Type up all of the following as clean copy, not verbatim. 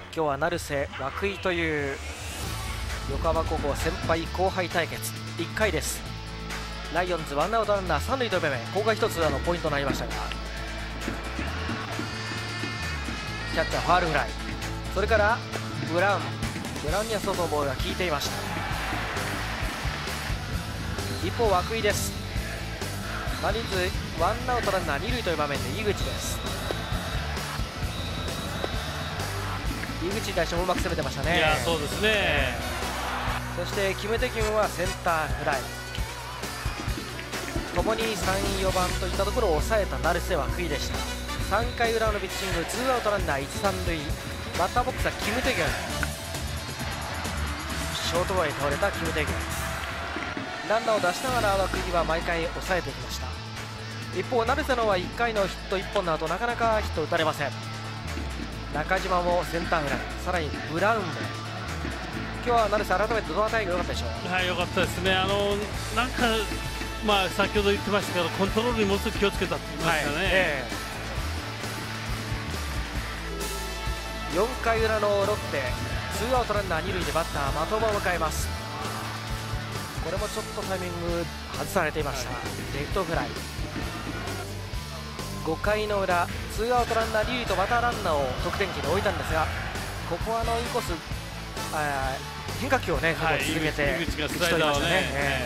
今日は成瀬涌井という横浜高校先輩後輩対決。1回です。ライオンズワンアウトランナー3塁という場面、ここが一つポイントになりましたが、キャッチャーファールフライ、それからブラウンには外のボールが効いていました。一方涌井です。マリーンズワンアウトランナー2塁という場面で井口です。井口に対してもうまく攻めてましたね。 いや、そうですね。 そしてキム・テキュンはセンターフライ、ともに3、4番といったところを抑えた成瀬涌井でした。3回裏のピッチング、ツーアウトランナー1、3塁、バッターボックスはキム・テキュン、ショートゴロに倒れたキム・テキュン、ランナーを出しながら涌井は毎回抑えてきました。一方成瀬のは1回のヒット1本の後なかなかヒット打たれません。中島もセンターフライ、さらにブラウンも。今日は成瀬改めてどの辺りが良かったでしょう。 はい、良かったですね。なんか先ほど言ってましたけど、コントロールにものすごく気をつけたって言いましたね。 4回裏のロッテ、ツーアウトランナー2塁でバッター的場を迎えます。これもちょっとタイミング外されていました、レフトフライ。5回の裏、ツーアウトランナー2塁とまたランナーを得点機に置いたんですが、ここはインコース変化球をね、続けて井口がスライダーをね、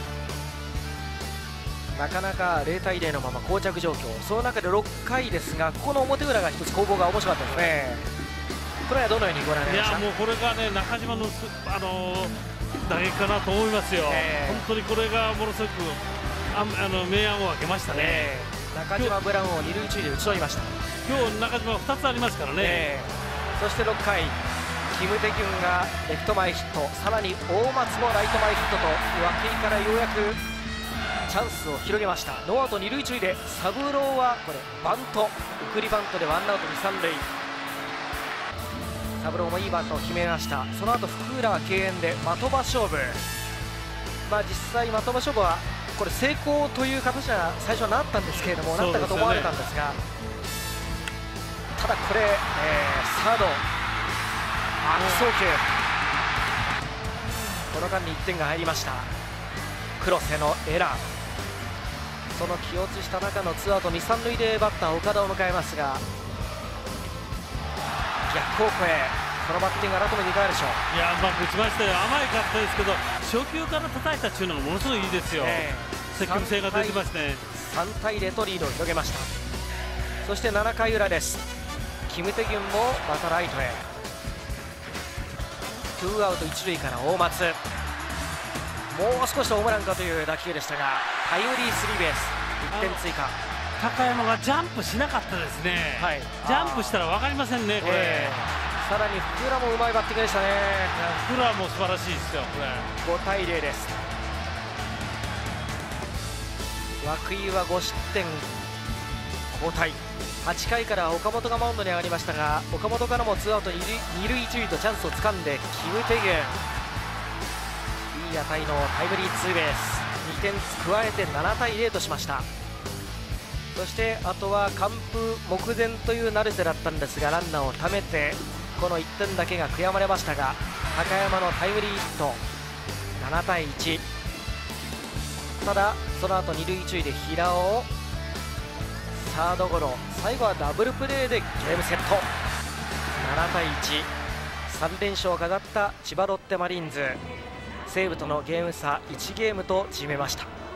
なかなか0対0のまま膠着状況。その中で6回ですが、ここの表裏が一つ攻防が面白かったですね。これはどのようにご覧になりました？ いや、もうこれがね、中島の打撃かなと思いますよ。本当にこれがものすごく明暗を分けましたね。 中島ブラウンを2塁1塁で打ち取りました。 今日中島は2つありますからね。 そして6回、キム・テキュンがレフト前ヒット、さらに大松もライト前ヒットと、涌井からようやくチャンスを広げました。ノーアウト2塁1塁で三郎はこれバント、送りバントでワンアウト2、3塁。三郎もいいバントを決めました。その後福浦は敬遠で的場勝負。実際的場勝負はこれ成功という形には最初はなったんですけれども、なったかと思われたんですが、ただこれ、サード悪送球、この間に1点が入りました。黒瀬のエラー、その気落ちした中のツーアウト2、3塁でバッター岡田を迎えますが、逆方向へ、このバッティング改めていかがでしょう。 いや、うまく打ちましたよ。甘いかったですけど、初球から叩いたっていうのがものすごいいいですよ。積極性が出てますね。 3対0とリードを広げました。そして7回裏です。キム・テキュンもまたライトへ、ツーアウト1塁から大松、もう少しホームランかという打球でしたが、タイムリースリーベース、1点追加。 高山がジャンプしなかったですね。ジャンプしたら分かりませんね、これ。 さらに福浦もうまいバッティングでしたね。 福浦も素晴らしいですよ、これ。 5対0です。涌井は5失点、交代。8回から岡本がマウンドに上がりましたが、岡本からもツーアウト2塁1塁とチャンスをつかんで、キム・テギュン、いい当たりのタイムリーツーベース、2点加えて7対0としました。そしてあとは完封目前という成瀬だったんですが、ランナーをためてこの1点だけが悔やまれましたが、高山のタイムリーヒット、7対1。ただその後2塁1塁で平尾、サードゴロ、最後はダブルプレーでゲームセット、7対1。3連勝を飾った千葉ロッテマリーンズ、西武とのゲーム差1ゲームと縮めました。